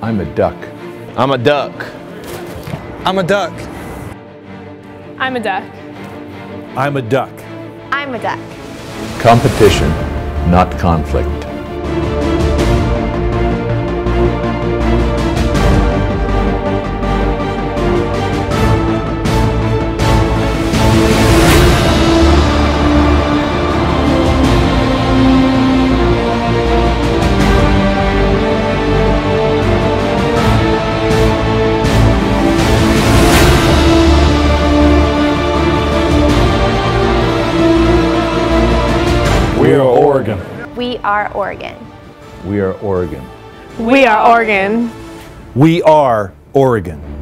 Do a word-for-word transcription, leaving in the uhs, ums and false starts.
I'm a duck. I'm a duck. I'm a duck. I'm a duck. I'm a duck. I'm a duck. Competition, not conflict. We are Oregon. We are Oregon. We are Oregon. We are Oregon. We are Oregon.